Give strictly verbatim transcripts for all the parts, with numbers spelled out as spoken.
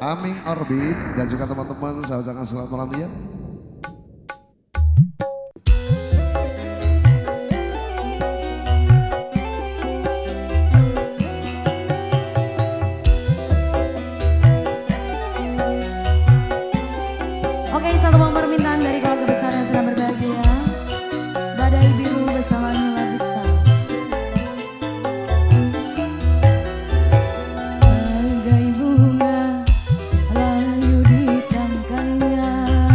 Aming Orbit dan juga teman-teman saya ucapkan selamat malam ya. Oke, satu buah permintaan dari keluarga besar yang sedang berbahagia. Badai Biru bersama Nila Vista. Bagai bunga layu di tangkainya,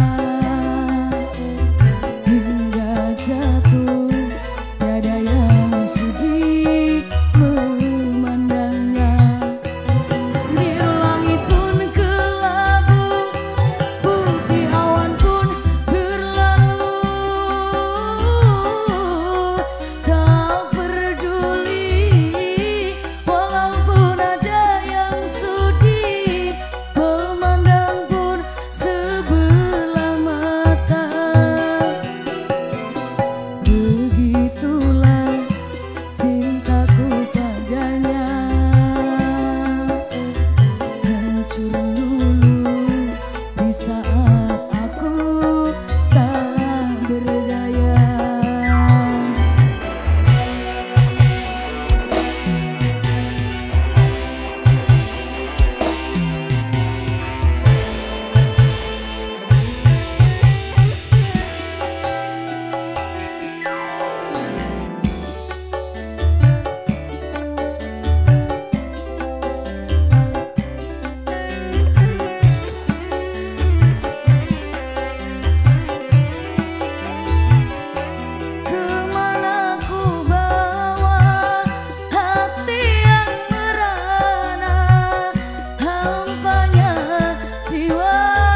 hingga jatuh tiada yang sudi memandangnya. Biru langit pun kelabu, putih awan pun berlalu, tak peduli walaupun ada yang sudi memandang pun sebelah mata. Begitulah cintaku padanya, hancur lulu di saat aku tak berdaya. Kemana ku bawa hati yang merana, hampanya jiwa.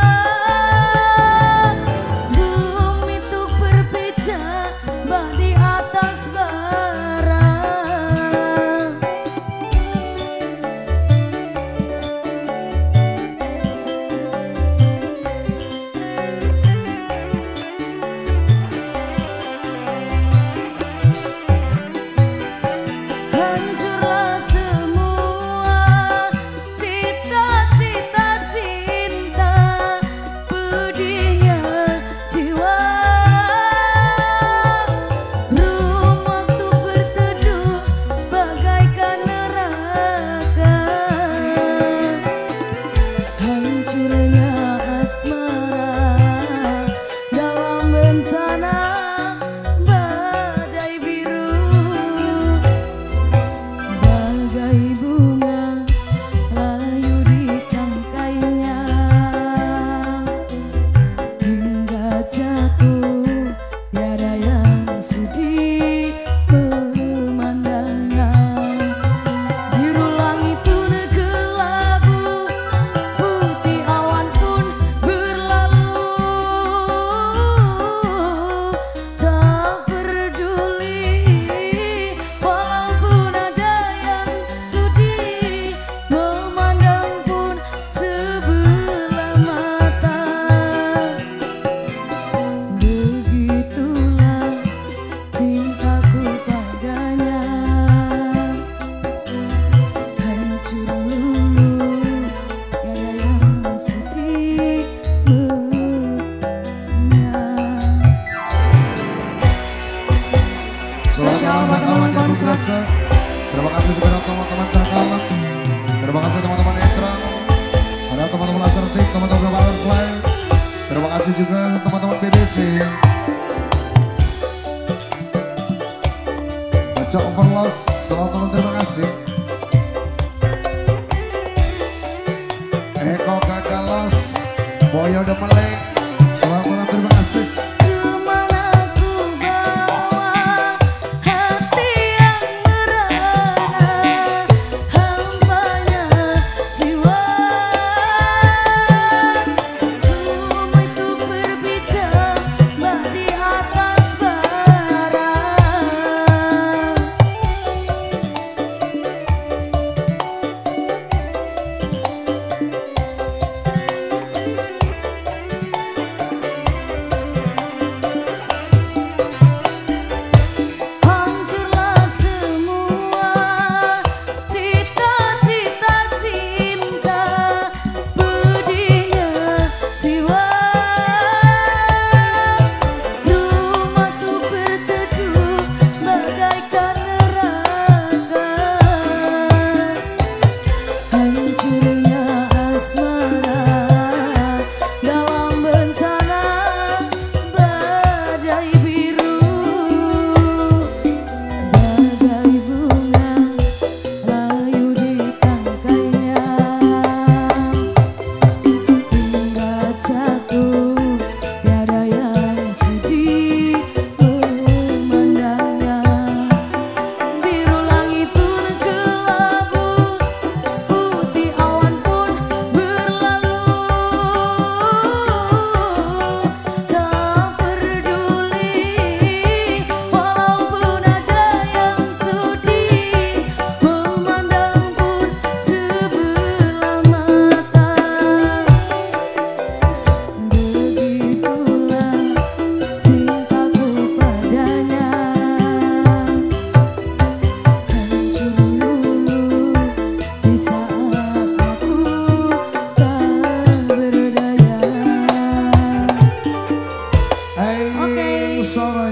Bumi tuk berpijak bah di atas bara. Hancurlah semua cita-cita cinta, pedihnya jiwa. Rumah tuh berteduh bagaikan neraka, hancurnya asmara dalam bencana badai biru. Bagai bunga layu di tangkainya, hingga jatuh tiada yang sudi memandangnya. Biru langit pun kelabu, putih awan pun berlalu, tak peduli walaupun ada yang sudi memandang pun sebelah mata. Begitulah cintaku padanya, hancur lulu tiada yang sudi Selamat malam teman-teman yang berbiasa. Terima kasih kepada teman-teman Cakalang. Terima kasih teman-teman Etrang. Ada teman-teman Asertif, teman-teman Butterfly. Terima kasih juga teman-teman B B C. Baca Overloss, selamat malam, terima kasih. Eko Kakalos, Boyo Demelek, selamat malam, terima kasih. Kemana ku bawa hati yang merana, hampanya jiwa. Bumi tuk berpijak bah di atas bara. sore